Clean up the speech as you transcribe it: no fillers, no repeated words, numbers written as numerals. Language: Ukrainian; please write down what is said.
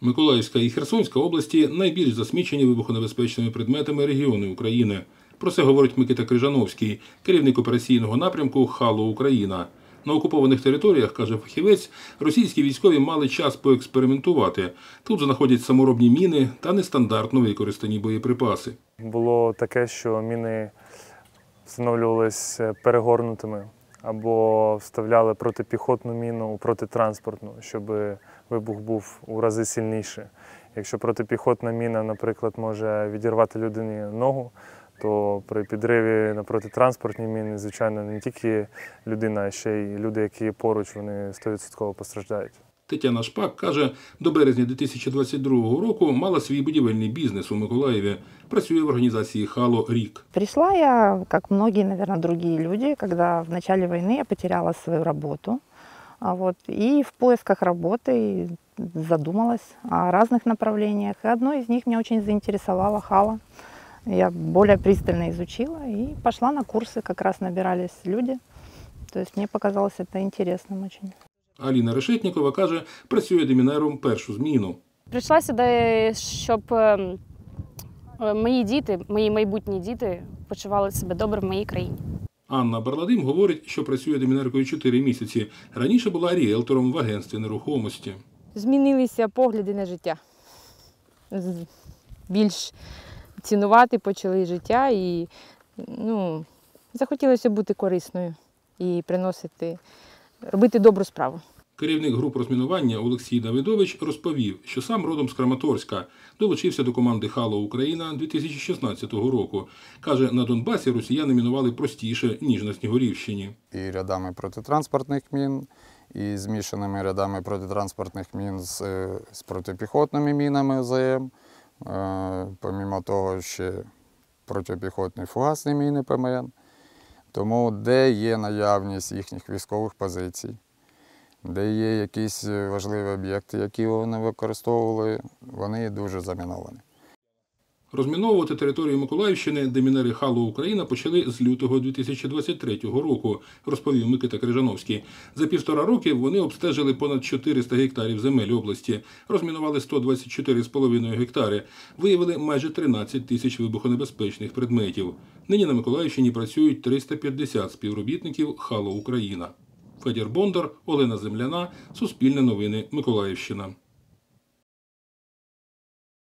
Миколаївська і Херсонська області найбільш засмічені вибухонебезпечними предметами регіони України. Про це говорить Микита Крижановський, керівник операційного напрямку «Хало Україна». На окупованих територіях, каже фахівець, російські військові мали час поекспериментувати. Тут знаходять саморобні міни та нестандартно використані боєприпаси. Було таке, що міни встановлювалися перегорнутими або вставляли протипіхотну міну у протитранспортну, щоб вибух був у рази сильніший. Якщо протипіхотна міна, наприклад, може відірвати людині ногу, то при підриві на протитранспортні міни, звичайно, не тільки людина, а ще й люди, які є поруч, вони 100% постраждають. Тетяна Шпак каже, до березня 2022 року мала свій будівельний бізнес у Миколаєві. Працює в організації «Хало» рік. Пришла я, как многие, наверное, другие люди, когда в начале войны я потеряла свою работу. И в поисках работы задумалась о разных направлениях. И одно из них меня очень заинтересовало «Хало». Я более пристально изучила и пошла на курсы, как раз набирались люди. То есть мне показалось это интересным очень. Аліна Решетнікова каже, працює демінером першу зміну. Прийшла сюди, щоб мої діти, мої майбутні діти почували себе добре в моїй країні. Анна Барладим говорить, що працює демінеркою 4 місяці. Раніше була ріелтором в агентстві нерухомості. Змінилися погляди на життя. Більш цінувати почали життя і захотілося бути корисною і робити добру справу. Керівник груп розмінування Олексій Давидович розповів, що сам родом з Краматорська, долучився до команди «Хало Україна» 2016 року. Каже, на Донбасі росіяни мінували простіше, ніж на Снігурівщині. І рядами протитранспортних мін, і змішаними рядами протитранспортних мін з протипіхотними мінами ОЗМ. Помімо того, ще протипіхотні фугасні міни ПМН. Тому де є наявність їхніх військових позицій, де є якісь важливі об'єкти, які вони використовували, вони дуже заміновані. Розміновувати територію Миколаївщини демінери «Хало Україна» почали з лютого 2023 року, розповів Микита Крижановський. За 1,5 роки вони обстежили понад 400 гектарів земель області, розмінували 124,5 гектари, виявили майже 13 тисяч вибухонебезпечних предметів. Нині на Миколаївщині працюють 350 співробітників «Хало Україна». Федір Бондар, Олена Земляна, Суспільне новини, Миколаївщина.